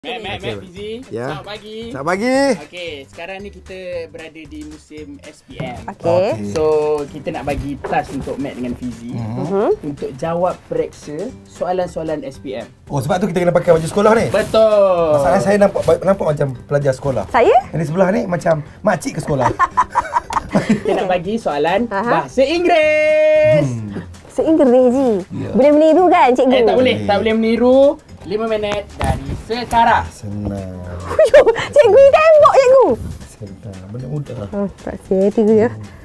Mek Fizi. Ya. Selamat pagi. Selamat pagi. Okey, sekarang ni kita berada di musim SPM. Okey. So, kita nak bagi task untuk Mek dengan Fizi untuk jawab periksa soalan-soalan SPM. Oh, sebab tu kita kena pakai baju sekolah ni. Betul. Masalah saya nampak macam pelajar sekolah. Saya? Yang di sebelah ni macam makcik ke sekolah. Kita nak bagi soalan bahasa Inggeris. Seinggeris je. Ya. Boleh meniru kan cikgu? Tak boleh. Tak boleh meniru. 5 minit dari sekarang. Senang. Cikgu ni tembok cikgu. Senang. Benda mudah. Oh, tak sihat cikgu ya.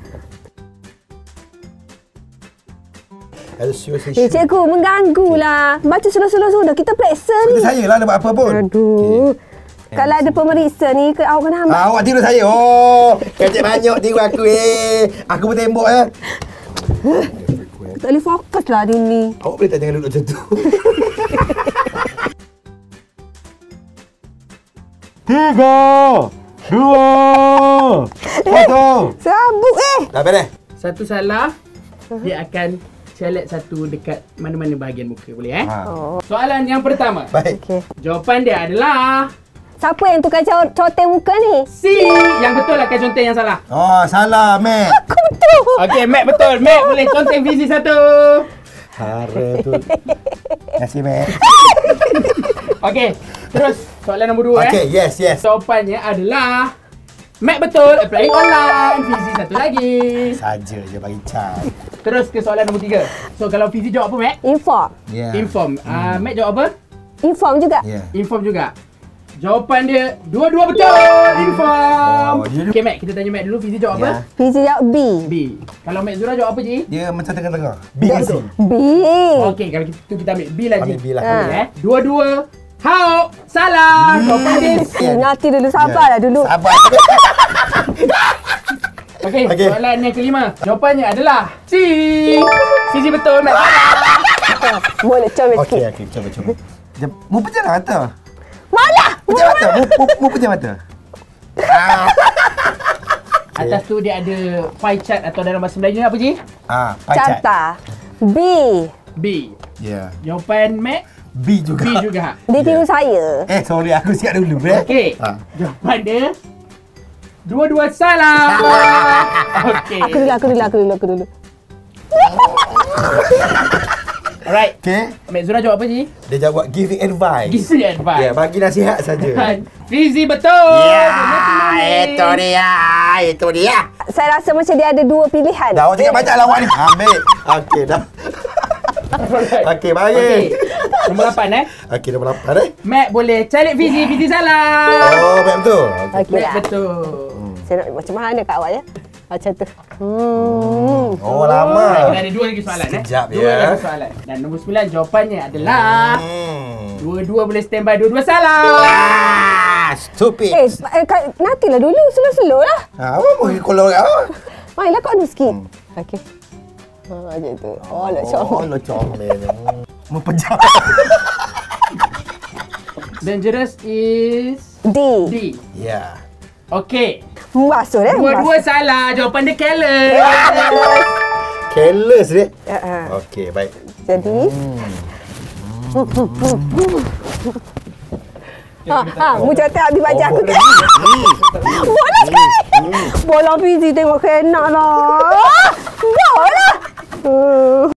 Cikgu mengganggu lah. Baca slow-slow sudah. Kita periksa ni. Seperti saya lah nak buat apa pun. Aduh. Kalau ada pemeriksa ni, awak kena hambat. Awak tiru saya. Oh, kecik banyak tiru aku Aku bertembok Tak boleh fokus lah dia ni. Awak boleh tak jangan duduk macam tu. 3, 2, 1. Sabuk Dah beres? Satu salah, dia akan select satu dekat mana-mana bahagian muka. Boleh Oh. Soalan yang pertama. Baik. Okey. Jawapan dia adalah Siapa yang tukar conteng muka ni? C. Yang betul akan conteng yang salah. Oh, salah, Mek. Aku betul. Okey, Mek betul. Mek boleh conteng Fizi satu. Hara tu. Terima kasih, Mek. Okey, terus soalan nombor 2 Okey, yes. Jawapannya adalah Mek betul, applying online. Fizi satu lagi. Saja je bagi cat. Terus ke soalan nombor 3. So kalau Fizi jawab apa, Mek? Inform. Yeah. Inform. Mek jawab apa? Inform juga. Yeah. Inform juga. Jawapan dia dua-dua betul. Inform. Oh, dia- Okey, Mek, kita tanya Mek dulu. Fizi jawab apa? Ya. Fizi jawab B. B. Kalau Mek Zura jawab apa, Ji? Dia macam tengah-tengah. B ke C? B. Okey, kalau kita ambil B lah, Ji. Ambil B lah. Okey, Dua-dua. Hao. Salah. Jawapan dia C. Nanti dulu, sabarlah dulu. Sabar. Okey, Okey. soalan yang kelima. Jawapannya adalah C. Fizi betul, Mek salah. Boleh comel Okey, sikit. cuba. Mu pejam mata. Malah. Pejam mata. Mu pejam mata. Atas tu dia ada pie chart atau dalam bahasa Melayu ni apa, Ji? Pie chart. Carta. B. B. Ya. Jawapan Mek B juga. B juga. Dia tiru saya. Sorry, aku siap dulu, Okey. Jawapan dia dua-dua salah. Okey. Aku dulu. Alright. Okey. Mek Zura jawab apa, Ji? Dia jawab giving advice. Gizi advice. Ya, bagi nasihat saja. Fizi betul. Itu dia. Saya rasa macam dia ada dua pilihan. Dah, awak cakap banyak lah awak ni. Ambil. Okey, dah. Alright. Okey, baik. Okey. Nombor 8 Okey, nombor 8 Mek boleh calik Fizi. Fizi salah. Oh, baik betul. Okey Mek lah. betul. Saya nak macam mana kat awak ya? Macam tu. Oh, lama. Kita ada dua lagi soalan. Sekejap, Dua ya. lagi soalan. Dan nombor 9 jawapannya adalah dua-dua boleh standby. Dua-dua salah. Stupid. Nantilah dulu. Slow-slow lah. Apa boleh kolor kau? Mainlah kau ni sikit. Okey. Macam tu. Oh, nak comel. lo comel. Mu pejam. Dangerous is D. D. Ya. Okey. Masuk dah. Dua-dua salah. Jawapan dia careless. Careless dia. Okey, baik. Jadi. Mu jatuh habis baca aku ke? Bola sekali. Bola Fizi tengok kena lah. Bola.